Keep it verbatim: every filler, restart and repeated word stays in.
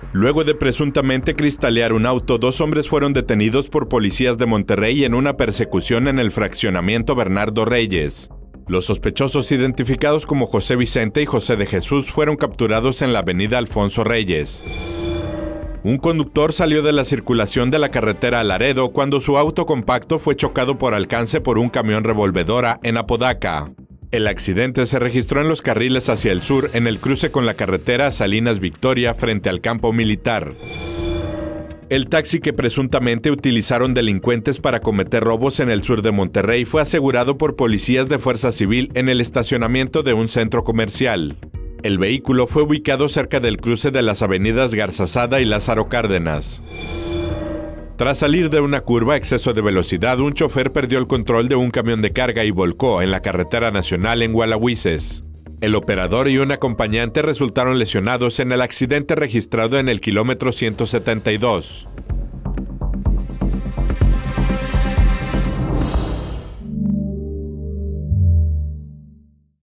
Luego de presuntamente cristalear un auto, dos hombres fueron detenidos por policías de Monterrey en una persecución en el fraccionamiento Bernardo Reyes. Los sospechosos, identificados como José Vicente y José de Jesús, fueron capturados en la avenida Alfonso Reyes. Un conductor salió de la circulación de la carretera a Laredo cuando su auto compacto fue chocado por alcance por un camión revolvedora en Apodaca. El accidente se registró en los carriles hacia el sur, en el cruce con la carretera Salinas Victoria, frente al campo militar. El taxi que presuntamente utilizaron delincuentes para cometer robos en el sur de Monterrey fue asegurado por policías de Fuerza Civil en el estacionamiento de un centro comercial. El vehículo fue ubicado cerca del cruce de las avenidas Garzazada y Lázaro Cárdenas. Tras salir de una curva a exceso de velocidad, un chofer perdió el control de un camión de carga y volcó en la carretera nacional en Gualahuises. El operador y un acompañante resultaron lesionados en el accidente registrado en el kilómetro ciento setenta y dos.